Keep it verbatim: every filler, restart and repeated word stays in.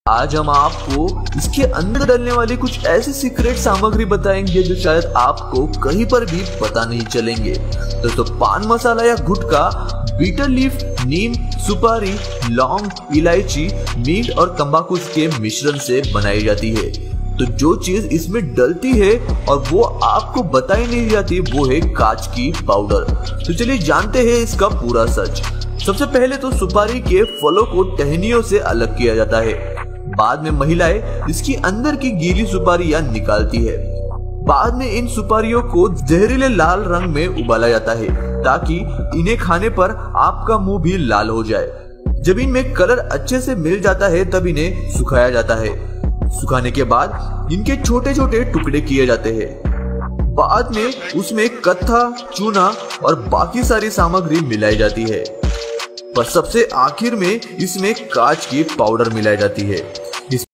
आज हम आपको इसके अंदर डलने वाली कुछ ऐसी सीक्रेट सामग्री बताएंगे जो शायद आपको कहीं पर भी पता नहीं चलेंगे। दोस्तों, पान मसाला या गुटखा बीटर लीफ, नीम, सुपारी, लौंग, इलायची, मीट और तंबाकू के मिश्रण से बनाई जाती है। तो जो चीज इसमें डलती है और वो आपको बताई नहीं जाती वो है कांच की पाउडर। तो चलिए जानते हैं इसका पूरा सच। सबसे पहले तो सुपारी के फलों को टहनियों से अलग किया जाता है। बाद में महिलाएं इसकी अंदर की गीली सुपारियां निकालती है। बाद में इन सुपारियों को जहरीले लाल रंग में उबाला जाता है ताकि इन्हें खाने पर आपका मुंह भी लाल हो जाए। जब इनमें कलर अच्छे से मिल जाता है तब इन्हें सुखाया जाता है। सुखाने के बाद इनके छोटे छोटे टुकड़े किए जाते हैं। बाद में उसमें कत्था, चूना और बाकी सारी सामग्री मिलाई जाती है। पर सबसे आखिर में इसमें कांच की पाउडर मिलाई जाती है।